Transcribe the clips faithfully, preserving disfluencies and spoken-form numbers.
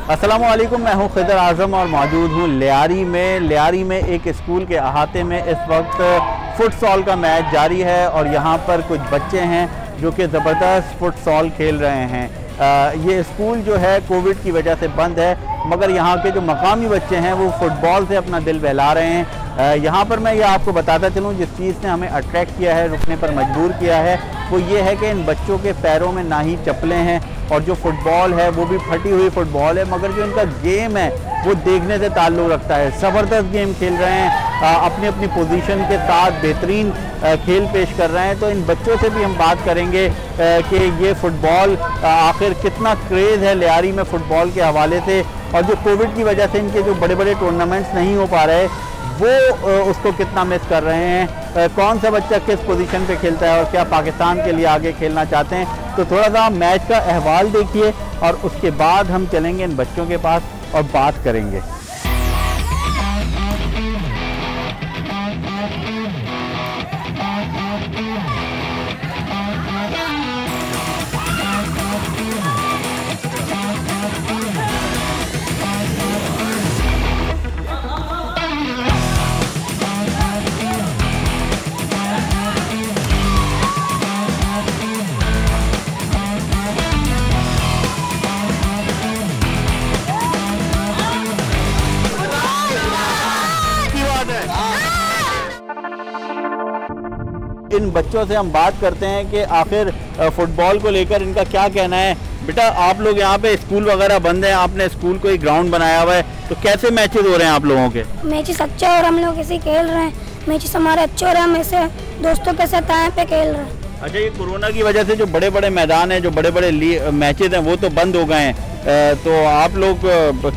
अस्सलामुअलैकुम, मैं हूं खिदर आज़म और मौजूद हूं लियारी में। लियारी में एक स्कूल के अहाते में इस वक्त फुटसॉल का मैच जारी है और यहां पर कुछ बच्चे हैं जो कि ज़बरदस्त फुटसॉल खेल रहे हैं। आ, ये स्कूल जो है कोविड की वजह से बंद है, मगर यहाँ के जो मकामी बच्चे हैं वो फ़ुटबॉल से अपना दिल बहला रहे हैं। यहाँ पर मैं ये आपको बताता चलूँ, जिस चीज़ ने हमें अट्रैक्ट किया है, रुकने पर मजबूर किया है, वो ये है कि इन बच्चों के पैरों में ना ही चप्पलें हैं और जो फुटबॉल है वो भी फटी हुई फुटबॉल है, मगर जो इनका गेम है वो देखने से ताल्लुक़ रखता है। ज़बरदस्त गेम खेल रहे हैं, आ, अपनी अपनी पोजीशन के साथ बेहतरीन खेल पेश कर रहे हैं। तो इन बच्चों से भी हम बात करेंगे कि ये फ़ुटबॉल आखिर कितना क्रेज़ है लियारी में फ़ुटबॉल के हवाले से, और जो कोविड की वजह से इनके जो बड़े बड़े टूर्नामेंट्स नहीं हो पा रहे वो उसको कितना मिस कर रहे हैं। कौन सा बच्चा किस पोजीशन पे खेलता है और क्या पाकिस्तान के लिए आगे खेलना चाहते हैं। तो थोड़ा सा मैच का अहवाल देखिए और उसके बाद हम चलेंगे इन बच्चों के पास और बात करेंगे। इन बच्चों से हम बात करते हैं कि आखिर फुटबॉल को लेकर इनका क्या कहना है। बेटा, आप लोग यहाँ पे स्कूल वगैरह बंद हैं, आपने स्कूल को एक ग्राउंड बनाया हुआ है, तो कैसे मैचेस हो रहे हैं आप लोगों के? मैचेस अच्छे और हम लोग ऐसे खेल रहे हैं, मैचेस हमारे अच्छे हो रहे हैं, हम ऐसे दोस्तों के साथ आए पे खेल रहे हैं। अच्छा, ये कोरोना की वजह से जो बड़े बड़े मैदान हैं, जो बड़े बड़े मैचेज हैं वो तो बंद हो गए हैं, तो आप लोग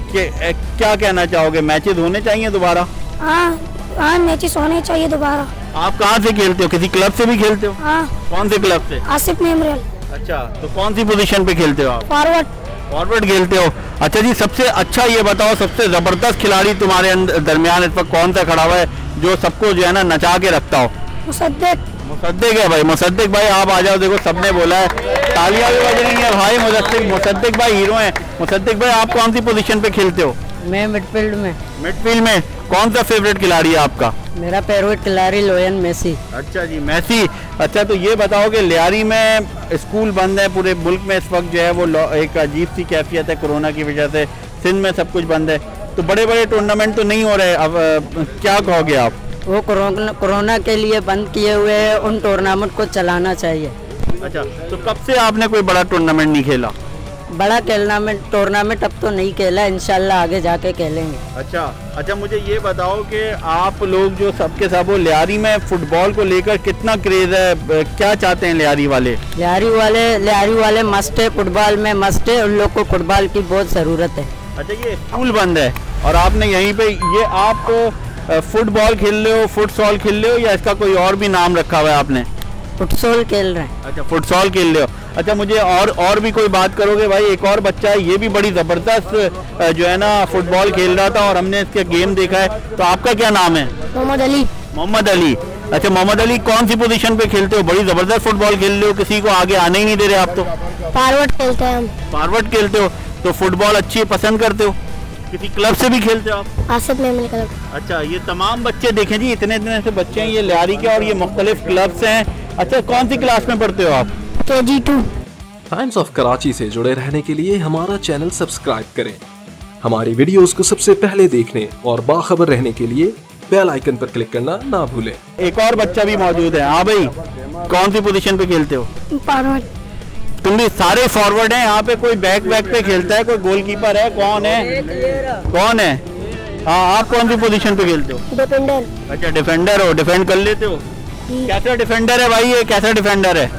क्या कहना चाहोगे, मैचेज होने चाहिए दोबारा? हाँ हाँ, मैचेस होने चाहिए दोबारा। आप कहाँ से खेलते हो, किसी क्लब से भी खेलते हो? हाँ। कौन से क्लब से? आसिफ मेमोरियल। अच्छा, तो कौन सी पोजीशन पे खेलते हो आप? फॉरवर्ड। फॉरवर्ड खेलते हो। अच्छा जी, सबसे अच्छा ये बताओ, सबसे जबरदस्त खिलाड़ी तुम्हारे दरमियान इस वक्त कौन सा खड़ा हुआ है जो सबको जो है ना नचा के रखता हो? मुसद्दिक। मुसद्दिक है भाई, मुसद्दिक भाई आप आ जाओ, देखो सबने बोला है, तालियां भी बज रही है भाई। मुसद्दिक मुसद्दिक भाई हीरो है। मुसद्दिक भाई, आप कौन सी पोजीशन पे खेलते हो? मैं मिडफील्ड में। मिडफील्ड में कौन सा फेवरेट खिलाड़ी है आपका? मेरा फेवरेट खिलाड़ी लियोनेल मेसी। अच्छा जी, मेसी। अच्छा, तो ये बताओ कि लियारी में स्कूल बंद है, पूरे मुल्क में इस वक्त जो है वो एक अजीब सी कैफियत है कोरोना की वजह से, सिंध में सब कुछ बंद है, तो बड़े बड़े टूर्नामेंट तो नहीं हो रहे, अब क्या कहोगे आप? वो कोरोना के लिए बंद किए हुए हैं, उन टूर्नामेंट को चलाना चाहिए। अच्छा, तो कब से आपने कोई बड़ा टूर्नामेंट नहीं खेला? बड़ा टूर्नामेंट टूर्नामेंट अब तो नहीं खेला, इंशाल्लाह आगे जाके खेलेंगे। अच्छा अच्छा, मुझे ये बताओ कि आप लोग जो सबके सब वो लियारी में फुटबॉल को लेकर कितना क्रेज है, क्या चाहते हैं लियारी वाले? लियारी वाले लियारी वाले मस्ट है, फुटबॉल में मस्ट है, उन लोग को फुटबॉल की बहुत ज़रूरत है। अच्छा, ये स्कूल बंद है और आपने यहीं पे, ये आप फुटबॉल खेल रहे हो, फुटसॉल खेल रहे हो, या इसका कोई और भी नाम रखा हुआ है आपने? फुटसॉल खेल रहे हैं। अच्छा, फुटसॉल खेल रहे हो। अच्छा, मुझे और और भी कोई बात करोगे भाई? एक और बच्चा है, ये भी बड़ी ज़बरदस्त जो है ना फुटबॉल खेल रहा था और हमने इसके गेम देखा है, तो आपका क्या नाम है? मोहम्मद अली। मोहम्मद अली। अच्छा, मोहम्मद अली कौन सी पोजीशन पे खेलते हो? बड़ी ज़बरदस्त फुटबॉल खेल रहे हो, किसी को आगे आने ही नहीं दे रहे आप तो। फॉरवर्ड खेलते हैं हम। फॉरवर्ड खेलते हो, तो फुटबॉल अच्छी पसंद करते हो? किसी क्लब से भी खेलते हो आप? Asif memorial club. अच्छा, ये तमाम बच्चे देखें जी, इतने इतने से बच्चे हैं ये लियारी के और ये मुख्तलिफ क्लब्स हैं। अच्छा, कौन सी क्लास में पढ़ते हो आप? K G two. Times of Karachi से जुड़े रहने के लिए हमारा चैनल सब्सक्राइब करें। हमारी वीडियोस को सबसे पहले देखने और बाखबर रहने के लिए बेल आइकन पर क्लिक करना ना भूलें। एक और बच्चा भी मौजूद है। हाँ भाई, कौन सी पोजीशन पे खेलते हो? फॉरवर्ड। तुम भी सारे फॉरवर्ड हैं यहाँ पे? कोई बैक बैक पे खेलता है, कोई गोलकीपर है, कौन है कौन है? हाँ, आप कौन सी पोजीशन पे खेलते हो? डिफेंडर। अच्छा, डिफेंडर हो, डिफेंड कर लेते हो? कैसा डिफेंडर है भाई ये, कैसा डिफेंडर है?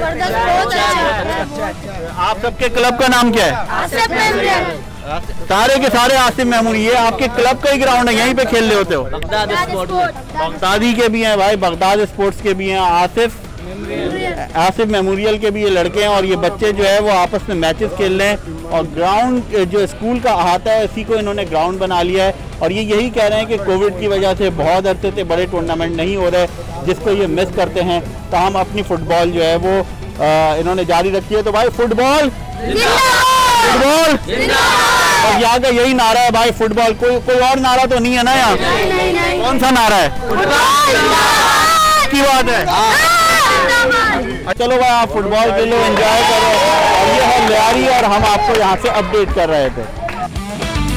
आप सबके क्लब का नाम क्या है? आसिफ मेमोरियल। सारे के सारे आसिफ मेमोरियल, ये आपके क्लब का ही ग्राउंड है, यहीं पे खेल रहे होते हो? बगदाद स्पोर्ट्स में। बगदादी के भी हैं भाई, बगदाद स्पोर्ट्स के भी हैं, आसिफ आसिफ मेमोरियल के भी ये लड़के हैं, और ये बच्चे जो है वो आपस में मैचेस खेल रहे हैं, और ग्राउंड जो स्कूल का अहाता है इसी को इन्होंने ग्राउंड बना लिया है, और ये यही कह रहे हैं कि कोविड की वजह से बहुत अरसे से बड़े टूर्नामेंट नहीं हो रहे, जिसको ये मिस करते हैं। तो हम अपनी फुटबॉल जो है वो आ, इन्होंने जारी रखी है। तो भाई फुटबॉल फुटबॉल और यहाँ का यही नारा है भाई, फुटबॉल। कोई कोई और नारा तो नहीं है ना यहाँ? कौन सा नारा है? की बात है। चलो भाई, आप फुटबॉल खेलो, एंजॉय करो। और ये है लियारी और हम आपको यहाँ से अपडेट कर रहे थे।